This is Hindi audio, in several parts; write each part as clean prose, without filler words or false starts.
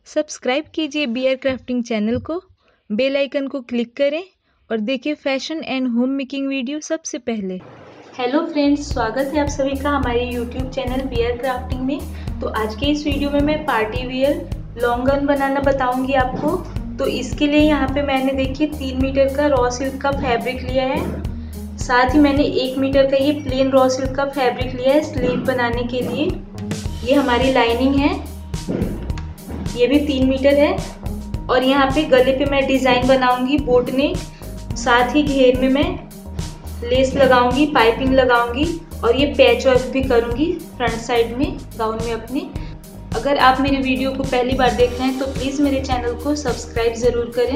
सब्सक्राइब कीजिए बीआर क्राफ्टिंग चैनल को, बेल आइकन को क्लिक करें और देखिए fashion and home making video सबसे पहले। हेलो फ्रेंड्स, स्वागत है आप सभी का हमारे यूट्यूब चैनल बीआर क्राफ्टिंग में। तो आज के इस वीडियो में मैं पार्टी वियर लॉन्ग गन बनाना बताऊंगी आपको। तो इसके लिए यहाँ पे मैंने देखिए 3 मीटर का रॉ सिल्क का फैब्रिक लिया है, साथ ही मैंने 1 मीटर का ये प्लेन रॉ सिल्क का फैब्रिक लिया है स्लीव बनाने के लिए। ये हमारी लाइनिंग है, ये भी 3 मीटर है। और यहाँ पे गले पे मैं डिज़ाइन बनाऊंगी बोट नेक, साथ ही घेर में मैं लेस लगाऊंगी, पाइपिंग लगाऊंगी और ये पैच वर्क भी करूंगी फ्रंट साइड में गाउन में अपने। अगर आप मेरे वीडियो को पहली बार देख रहे हैं तो प्लीज़ मेरे चैनल को सब्सक्राइब ज़रूर करें।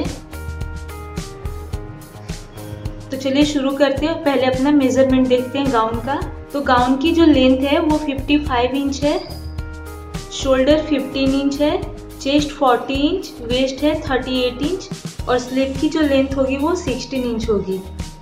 तो चलिए शुरू करते हैं। पहले अपना मेजरमेंट देखते हैं गाउन का। तो गाउन की जो लेंथ है वो 55 इंच है, शोल्डर 15 इंच है, चेस्ट 40 इंच, वेस्ट है 38 इंच और स्लीव की जो लेंथ होगी वो 16 इंच होगी।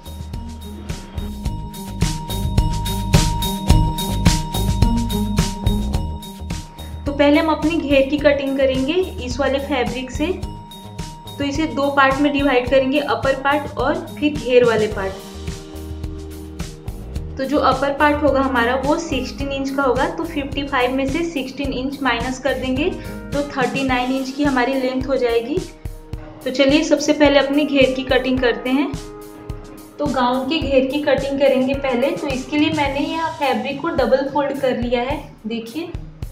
तो पहले हम अपनी घेर की कटिंग करेंगे इस वाले फैब्रिक से। तो इसे 2 पार्ट में डिवाइड करेंगे, अपर पार्ट और फिर घेर वाले पार्ट। तो जो अपर पार्ट होगा हमारा वो 16 इंच का होगा। तो 55 में से 16 इंच माइनस कर देंगे तो 39 इंच की हमारी लेंथ हो जाएगी। तो चलिए सबसे पहले अपनी घेर की कटिंग करते हैं। तो गाउन के घेर की कटिंग करेंगे पहले। तो इसके लिए मैंने यहाँ फैब्रिक को डबल फोल्ड कर लिया है, देखिए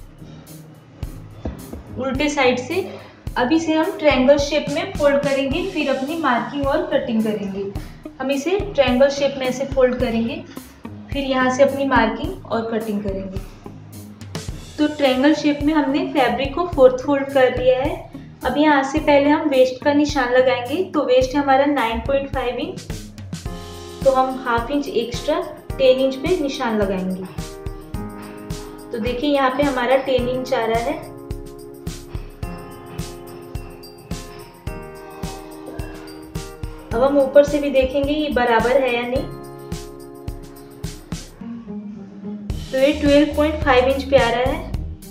उल्टे साइड से। अब इसे हम ट्रायंगल शेप में फोल्ड करेंगे, फिर अपनी मार्किंग और कटिंग करेंगे। हम इसे ट्रायंगल शेप में ऐसे फोल्ड करेंगे, फिर यहाँ से अपनी मार्किंग और कटिंग करेंगे। तो ट्रायंगल शेप में हमने फैब्रिक को 4th फोल्ड कर लिया है। अब यहाँ से पहले हम वेस्ट का निशान लगाएंगे। तो वेस्ट है हमारा 9.5 इंच, तो हम ½ इंच एक्स्ट्रा 10 इंच पे निशान लगाएंगे। तो देखिए यहाँ पे हमारा 10 इंच आ रहा है। अब हम ऊपर से भी देखेंगे ये बराबर है या नहीं। तो ये 12.5 इंच पे आ रहा है।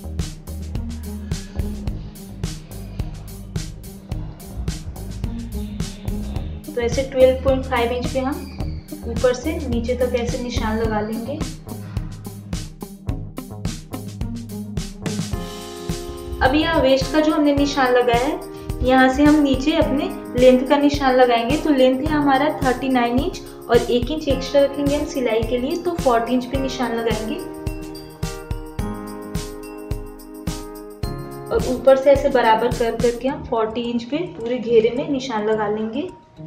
तो ऐसे 12.5 इंच पे हम ऊपर से नीचे तक ऐसे निशान लगा लेंगे। अब यह वेस्ट का जो हमने निशान लगाया है, यहाँ से हम नीचे अपने लेंथ का निशान लगाएंगे। तो लेंथ है हमारा 39 इंच और 1 इंच एक्स्ट्रा रखेंगे हम सिलाई के लिए, तो 40 इंच पे निशान लगाएंगे। और ऊपर से ऐसे बराबर कर करके हम 40 इंच पे पूरे घेरे में निशान लगा लेंगे।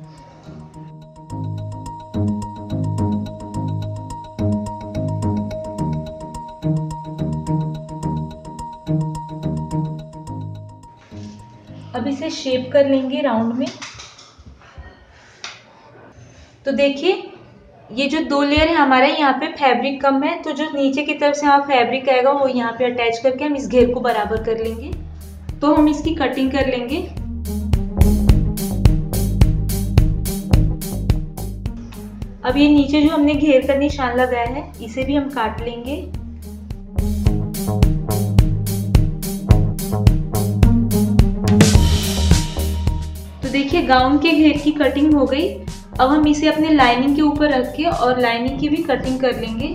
अब इसे शेप कर लेंगे राउंड में। तो देखिए ये जो 2 लेयर है हमारा, यहाँ पे फैब्रिक कम है, तो जो नीचे की तरफ से यहाँ फैब्रिक आएगा वो यहाँ पे अटैच करके हम इस घेर को बराबर कर लेंगे। तो हम इसकी कटिंग कर लेंगे। अब ये नीचे जो हमने घेर का निशान लगाया है इसे भी हम काट लेंगे। तो देखिए गाउन के घेर की कटिंग हो गई। अब हम इसे अपने लाइनिंग के ऊपर रख के और लाइनिंग की भी कटिंग कर लेंगे।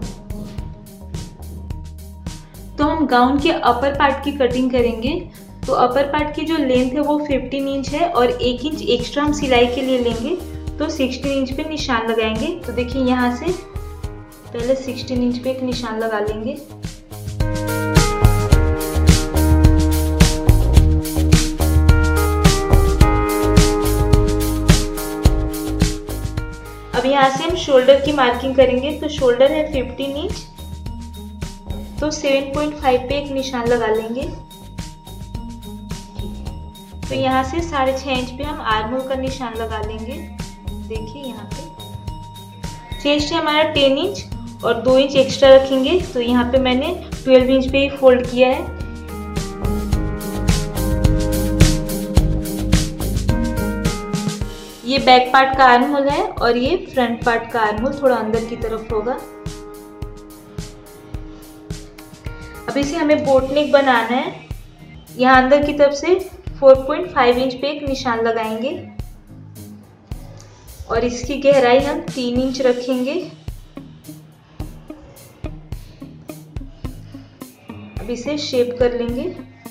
तो हम गाउन के अपर पार्ट की कटिंग करेंगे। तो अपर पार्ट की जो लेंथ है वो 15 इंच है और 1 इंच एक्स्ट्रा हम सिलाई के लिए लेंगे। तो 16 इंच पे निशान लगाएंगे। तो देखिए यहाँ से पहले 16 इंच पे एक निशान लगा लेंगे। अब यहाँ से हम शोल्डर की मार्किंग करेंगे। तो शोल्डर है 15 इंच, तो 7.5 पे एक निशान लगा लेंगे। तो यहाँ से 6.5 इंच पे हम आर्म होल का निशान लगा लेंगे। देखिए यहाँ पे चेस्ट है हमारा 10 इंच और 2 इंच एक्स्ट्रा रखेंगे। तो यहाँ पे मैंने 12 इंच पे ही फोल्ड किया है। ये बैक पार्ट का आर्म होल है और ये फ्रंट पार्ट का आर्म होल थोड़ा अंदर की तरफ होगा। अब इसे हमें बोट नेक बनाना है। यहाँ अंदर की तरफ से 4.5 इंच पे एक निशान लगाएंगे और इसकी गहराई हम 3 इंच रखेंगे। अब इसे शेप कर लेंगे।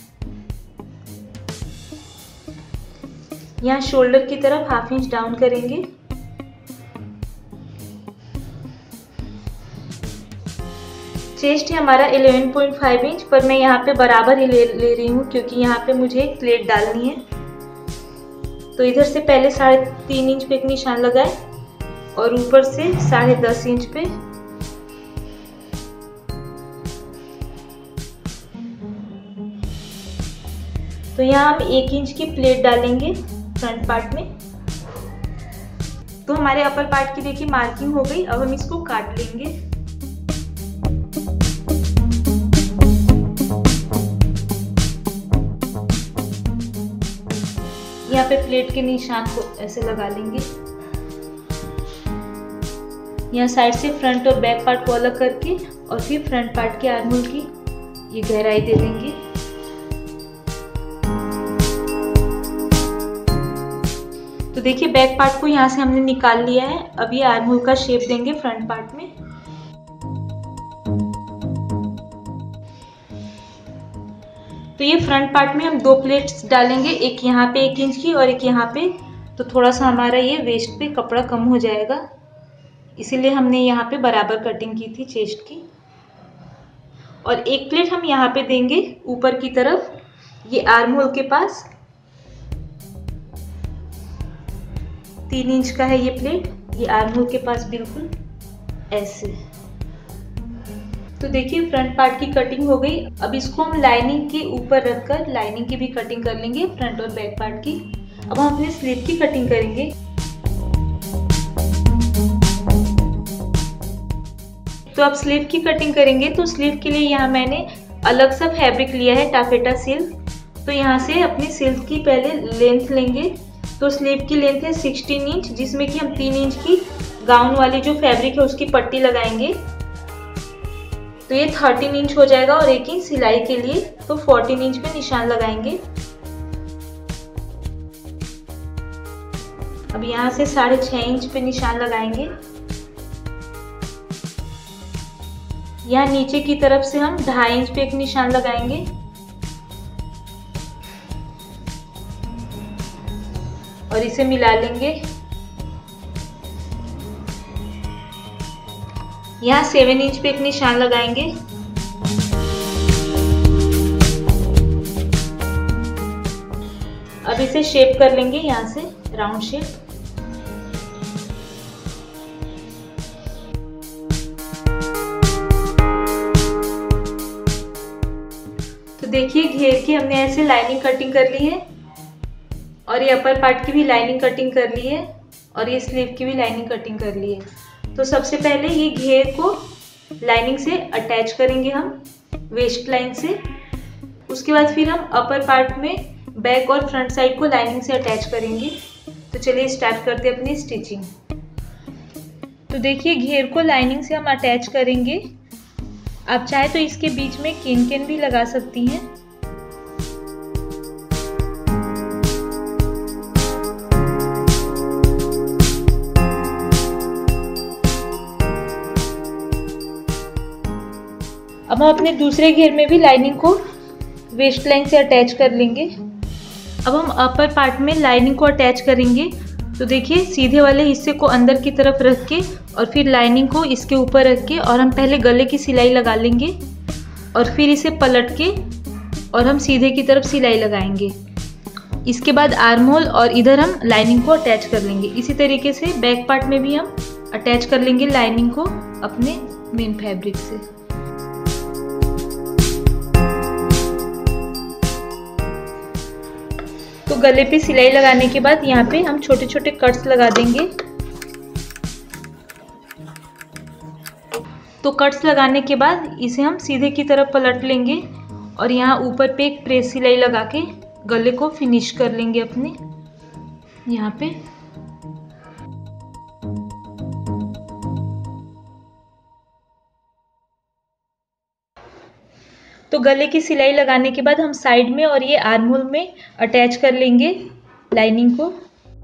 यहाँ शोल्डर की तरफ 1/2 इंच डाउन करेंगे। चेस्ट है हमारा 11.5 इंच, पर मैं यहाँ पे बराबर ही ले रही हूँ क्योंकि यहाँ पे मुझे एक प्लेट डालनी है। तो इधर से पहले 3.5 इंच पे एक निशान लगाए और ऊपर से 10.5 इंच पे। तो यहाँ हम 1 इंच की प्लेट डालेंगे फ्रंट पार्ट में। तो हमारे अपर पार्ट की देखिए मार्किंग हो गई। अब हम इसको काट लेंगे। यहाँ पे प्लेट के निशान को ऐसे लगा लेंगे। यहाँ साइड से फ्रंट और बैक पार्ट को अलग करके और फिर फ्रंट पार्ट के आर्महोल की ये गहराई दे देंगे। तो देखिए बैक पार्ट को यहाँ से हमने निकाल लिया है। अब ये आर्महोल का शेप देंगे फ्रंट पार्ट में। तो ये फ्रंट पार्ट में हम 2 प्लेट्स डालेंगे, एक यहाँ पे 1 इंच की और एक यहाँ पे। तो थोड़ा सा हमारा ये वेस्ट पे कपड़ा कम हो जाएगा, इसीलिए हमने यहाँ पे बराबर कटिंग की थी चेस्ट की। और एक प्लेट हम यहाँ पे देंगे ऊपर की तरफ, ये आर्म होल के पास। 3 इंच का है ये प्लेट, ये आर्म होल के पास बिल्कुल ऐसे। तो देखिए फ्रंट पार्ट की कटिंग हो गई। अब इसको हम लाइनिंग के ऊपर रखकर लाइनिंग की भी कटिंग कर लेंगे, फ्रंट और बैक पार्ट की। अब हम अपने स्लीव की कटिंग करेंगे। तो अब स्लीव की कटिंग करेंगे। तो स्लीव के लिए यहाँ मैंने अलग सा फैब्रिक लिया है, टाफेटा सिल्क। तो यहाँ से अपनी सिल्क की पहले लेंथ लेंगे। तो स्लीव की लेंथ है 16 इंच, जिसमें कि हम 3 इंच की गाउन वाली जो फैब्रिक है उसकी पट्टी लगाएंगे। तो ये 13 इंच हो जाएगा और 1 इंच सिलाई के लिए, तो 14 इंच पे निशान लगाएंगे। अब यहाँ से 6.5 इंच पे निशान लगाएंगे। यहाँ नीचे की तरफ से हम 2.5 इंच पे एक निशान लगाएंगे। और इसे मिला लेंगे। यहाँ 7 इंच पे एक निशान लगाएंगे। अब इसे शेप कर लेंगे, यहाँ से राउंड शेप। तो देखिए घेर की हमने ऐसे लाइनिंग कटिंग कर ली है और ये अपर पार्ट की भी लाइनिंग कटिंग कर ली है और ये स्लीव की भी लाइनिंग कटिंग कर ली है। तो सबसे पहले ये घेर को लाइनिंग से अटैच करेंगे हम वेस्ट लाइन से। उसके बाद फिर हम अपर पार्ट में बैक और फ्रंट साइड को लाइनिंग से अटैच करेंगे। तो चलिए स्टार्ट करते हैं अपनी स्टिचिंग। तो देखिए घेर को लाइनिंग से हम अटैच करेंगे। आप चाहे तो इसके बीच में केन भी लगा सकती हैं। अब हम अपने दूसरे घेर में भी लाइनिंग को वेस्ट लाइन से अटैच कर लेंगे। अब हम अपर पार्ट में लाइनिंग को अटैच करेंगे। तो देखिए सीधे वाले हिस्से को अंदर की तरफ रख के और फिर लाइनिंग को इसके ऊपर रख के और हम पहले गले की सिलाई लगा लेंगे और फिर इसे पलट के और हम सीधे की तरफ सिलाई लगाएंगे। इसके बाद आर्म होल और इधर हम लाइनिंग को अटैच कर लेंगे। इसी तरीके से बैक पार्ट में भी हम अटैच कर लेंगे लाइनिंग को अपने मेन फैब्रिक से। तो गले पे सिलाई लगाने के बाद यहाँ पे हम छोटे छोटे कट्स लगा देंगे। तो कट्स लगाने के बाद इसे हम सीधे की तरफ पलट लेंगे और यहाँ ऊपर पे एक प्रेस सिलाई लगा के गले को फिनिश कर लेंगे अपने यहाँ पे। तो गले की सिलाई लगाने के बाद हम साइड में और ये आर्म होल में अटैच कर लेंगे लाइनिंग को।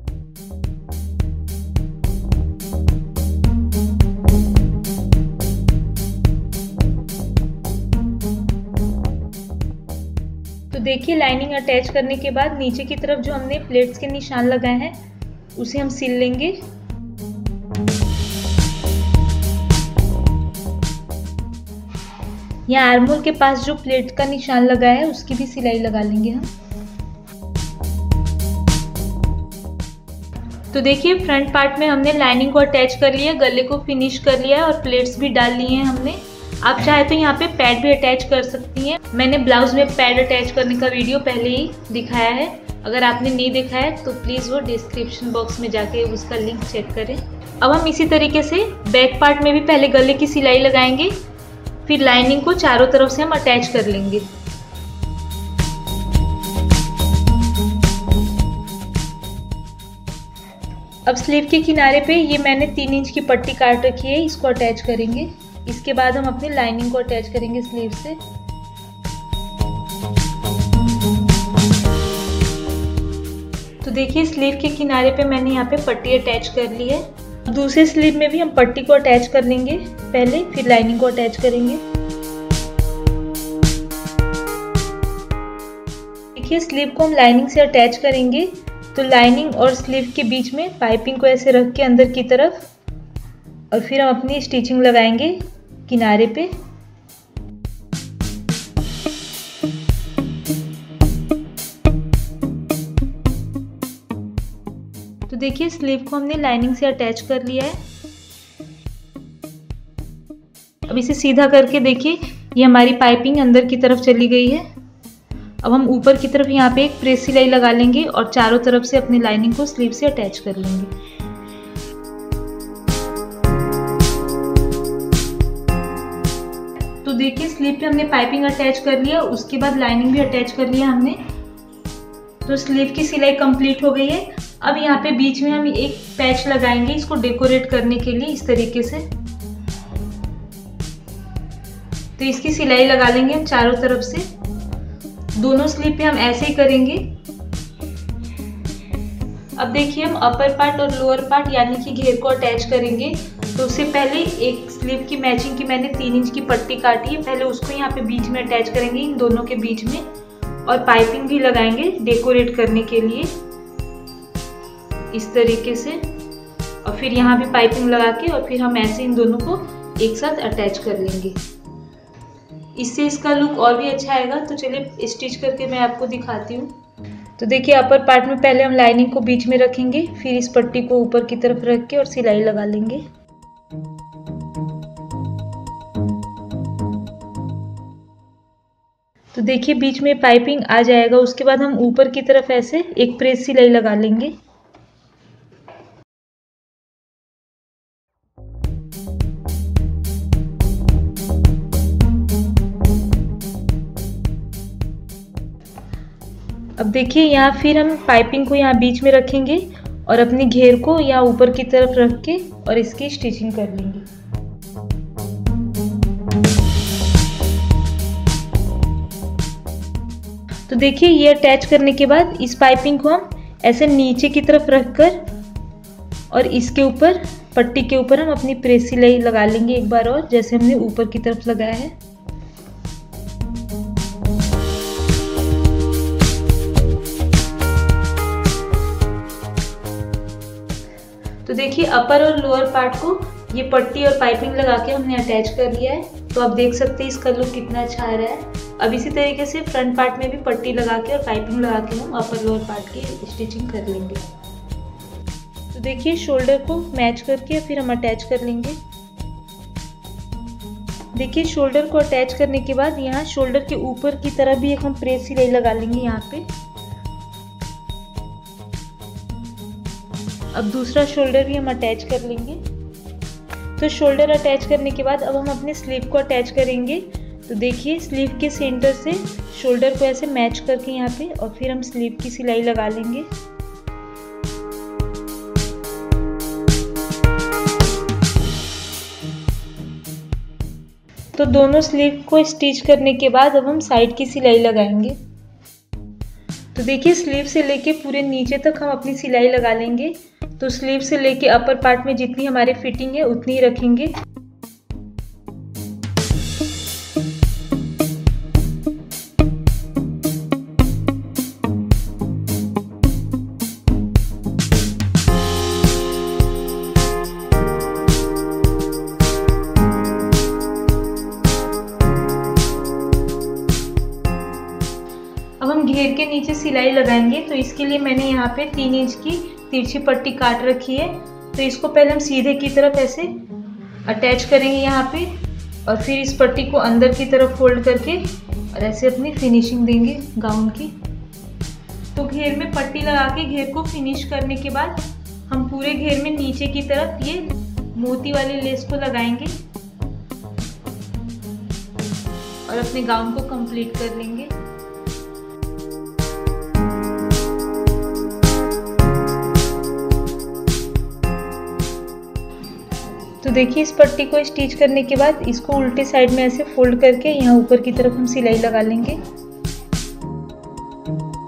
तो देखिए लाइनिंग अटैच करने के बाद नीचे की तरफ जो हमने प्लेट्स के निशान लगाए हैं उसे हम सिल लेंगे। यहाँ आर्म होल के पास जो प्लेट का निशान लगा है उसकी भी सिलाई लगा लेंगे हम। तो देखिए फ्रंट पार्ट में हमने लाइनिंग को अटैच कर लिया, गले को फिनिश कर लिया और प्लेट्स भी डाल लिए हैं हमने। आप चाहे तो यहाँ पे पैड भी अटैच कर सकती हैं। मैंने ब्लाउज में पैड अटैच करने का वीडियो पहले ही दिखाया है, अगर आपने नहीं देखा है तो प्लीज़ वो डिस्क्रिप्शन बॉक्स में जाके उसका लिंक चेक करें। अब हम इसी तरीके से बैक पार्ट में भी पहले गले की सिलाई लगाएंगे, फिर लाइनिंग को चारों तरफ से हम अटैच कर लेंगे। अब स्लीव के किनारे पे ये मैंने 3 इंच की पट्टी काट रखी है, इसको अटैच करेंगे। इसके बाद हम अपनी लाइनिंग को अटैच करेंगे स्लीव से। तो देखिए स्लीव के किनारे पे मैंने यहाँ पे पट्टी अटैच कर ली है। दूसरे स्लीव में भी हम पट्टी को अटैच कर लेंगे पहले, फिर लाइनिंग को अटैच करेंगे। देखिए स्लीव को हम लाइनिंग से अटैच करेंगे तो लाइनिंग और स्लीव के बीच में पाइपिंग को ऐसे रख के अंदर की तरफ, और फिर हम अपनी स्टिचिंग लगाएंगे किनारे पे। तो देखिए स्लीव को हमने लाइनिंग से अटैच कर लिया है। अब इसे सीधा करके देखिए ये हमारी पाइपिंग अंदर की तरफ चली गई है। अब हम ऊपर की तरफ यहाँ पे एक प्रेस सिलाई लगा लेंगे और चारों तरफ से अपनी लाइनिंग को स्लीव से अटैच कर लेंगे। तो देखिए स्लीव पे हमने पाइपिंग अटैच कर लिया, उसके बाद लाइनिंग भी अटैच कर लिया हमने। तो स्लीव की सिलाई कंप्लीट हो गई है। अब यहाँ पे बीच में हम एक पैच लगाएंगे इसको डेकोरेट करने के लिए, इस तरीके से। तो इसकी सिलाई लगा लेंगे हम चारों तरफ से। दोनों स्लीव पे हम ऐसे ही करेंगे। अब देखिए हम अपर पार्ट और लोअर पार्ट यानी कि घेर को अटैच करेंगे। तो उससे पहले एक स्लीव की मैचिंग की मैंने 3 इंच की पट्टी काटी है, पहले उसको यहाँ पे बीच में अटैच करेंगे इन दोनों के बीच में, और पाइपिंग भी लगाएंगे डेकोरेट करने के लिए इस तरीके से। और फिर यहाँ भी पाइपिंग लगा के और फिर हम ऐसे इन दोनों को एक साथ अटैच कर लेंगे। इससे इसका लुक और भी अच्छा आएगा। तो चलिए स्टिच करके मैं आपको दिखाती हूँ। तो देखिए अपर पार्ट में पहले हम लाइनिंग को बीच में रखेंगे, फिर इस पट्टी को ऊपर की तरफ रख के और सिलाई लगा लेंगे। तो देखिए बीच में पाइपिंग आ जाएगा। उसके बाद हम ऊपर की तरफ ऐसे एक प्रेस सिलाई लगा लेंगे। अब देखिए यहाँ फिर हम पाइपिंग को यहाँ बीच में रखेंगे और अपनी घेर को यहाँ ऊपर की तरफ रख के और इसकी स्टिचिंग कर लेंगे। तो देखिए ये अटैच करने के बाद इस पाइपिंग को हम ऐसे नीचे की तरफ रखकर और इसके ऊपर पट्टी के ऊपर हम अपनी प्रेस सिलाई लगा लेंगे एक बार और, जैसे हमने ऊपर की तरफ लगाया है। तो देखिए अपर और लोअर पार्ट को ये पट्टी और पाइपिंग लगा के हमने अटैच कर लिया है। तो आप देख सकते हैं इसका लुक कितना अच्छा आ रहा है। अब इसी तरीके से फ्रंट पार्ट में भी पट्टी लगा के और पाइपिंग लगा के हम अपर लोअर पार्ट की स्टिचिंग कर लेंगे। तो देखिए शोल्डर को मैच करके फिर हम अटैच कर लेंगे। देखिए शोल्डर को अटैच करने के बाद यहाँ शोल्डर के ऊपर की तरफ भी एक हम प्रेस सिलाई लगा लेंगे यहाँ पे। अब दूसरा शोल्डर भी हम अटैच कर लेंगे। तो शोल्डर अटैच करने के बाद अब हम अपने स्लीव को अटैच करेंगे। तो देखिए स्लीव के सेंटर से शोल्डर को ऐसे मैच करके यहाँ पे और फिर हम स्लीव की सिलाई लगा लेंगे। तो दोनों स्लीव को स्टिच करने के बाद अब हम साइड की सिलाई लगाएंगे। तो देखिए स्लीव से लेके पूरे नीचे तक हम अपनी सिलाई लगा लेंगे। तो स्लीव से लेके अपर पार्ट में जितनी हमारे फिटिंग है उतनी ही रखेंगे। अब हम घेर के नीचे सिलाई लगाएंगे। तो इसके लिए मैंने यहाँ पे 3 इंच की तिरछी पट्टी काट रखी है। तो इसको पहले हम सीधे की तरफ ऐसे अटैच करेंगे यहाँ पे, और फिर इस पट्टी को अंदर की तरफ फोल्ड करके और ऐसे अपनी फिनिशिंग देंगे गाउन की। तो घेर में पट्टी लगा के घेर को फिनिश करने के बाद हम पूरे घेर में नीचे की तरफ ये मोती वाली लेस को लगाएंगे और अपने गाउन को कंप्लीट कर लेंगे। तो देखिए इस पट्टी को स्टिच करने के बाद इसको उल्टे साइड में ऐसे फोल्ड करके यहाँ ऊपर की तरफ हम सिलाई लगा लेंगे।